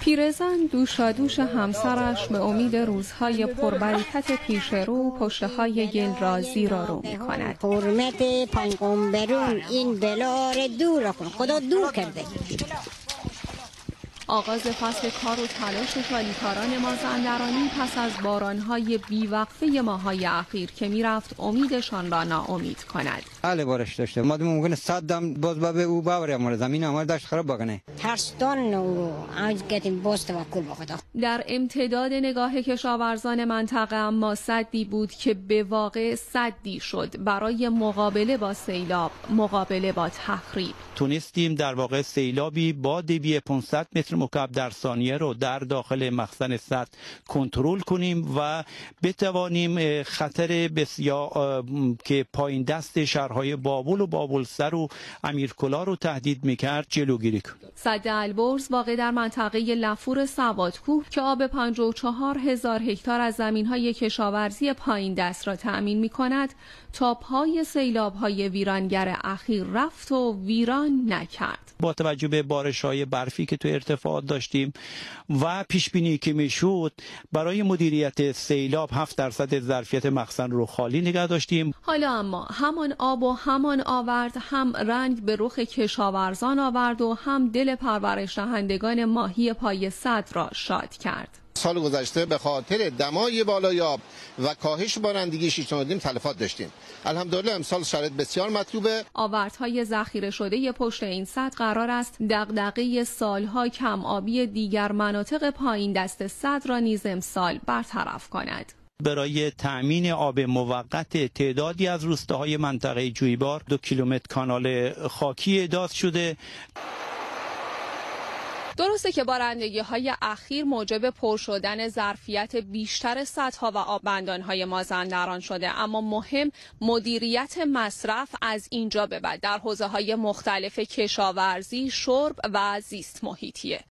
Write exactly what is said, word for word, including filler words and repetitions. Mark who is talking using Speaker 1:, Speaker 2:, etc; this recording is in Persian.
Speaker 1: پیرزن دوشادوش همسرش به امید روزهای پربرکت پیش رو پشتهای گل را زیر و رو می کند.
Speaker 2: حرمت پیغمبرون این بلا را دور کن، خدا دور کرده.
Speaker 1: آغاز فصل کار و تلاش شالیکاران مازندرانی پس از بارانهای بیوقفه ماهای اخیر که میرفت امیدشان را ناامید کند.
Speaker 3: حال بارش داشته ما ممکنه صد دم باز به او باور ما زمین ما داشت خراب بکنه.
Speaker 2: ترسدان نو از گتیم باز توکل به خدا.
Speaker 1: در امتداد نگاه کشاورزان منطقه اما سدی بود که به واقع سدی شد برای مقابله با سیلاب، مقابله با تخریب.
Speaker 4: تونستیم در واقع سیلابی با دیوی پانصد متر مکعب در ثانیه رو در داخل مخزن سد کنترل کنیم و بتوانیم خطر بسیار که پایین دست شهرهای بابل و بابلسر و امیرکلا رو تهدید میکرد جلوگیری کنیم.
Speaker 1: سد البرز واقع در منطقه لفور سوادکوه که آب پنجاه و چهار هزار هکتار از زمینهای کشاورزی پایین دست را تأمین میکند تا پای سیلاب‌های ویرانگر اخیر رفت و ویران نکرد.
Speaker 4: با توجه به بارش‌های برفی که تو ارتفاعات داشتیم و پیش‌بینی که میشد برای مدیریت سیلاب هفت درصد ظرفیت مخزن رو خالی نگه داشتیم.
Speaker 1: حالا اما همان آب و همان آورد هم رنگ به رخ کشاورزان آورد و هم دل پرورش دهندگان ماهی پای سد را شاد کرد.
Speaker 5: سال گذشته به خاطر دمای بالای آب و کاهش بارندگی شش و نیم تلفات داشتیم. الحمدلله امسال شرایط بسیار مطلوبه.
Speaker 1: آوردهای ذخیره شده پشت این سد قرار است دغدغه سالها کم آبی دیگر مناطق پایین دست سد را نیز امسال برطرف کند.
Speaker 4: برای تأمین آب موقت تعدادی از روستاهای منطقه جویبار دو کیلومتر کانال خاکی احداث شده.
Speaker 1: درسته که بارندگی‌های اخیر موجب پر شدن ظرفیت بیشتر سدها و آببندان‌های مازندران شده، اما مهم مدیریت مصرف از اینجا به بعد در حوزه‌های مختلف کشاورزی، شرب و زیست محیطیه.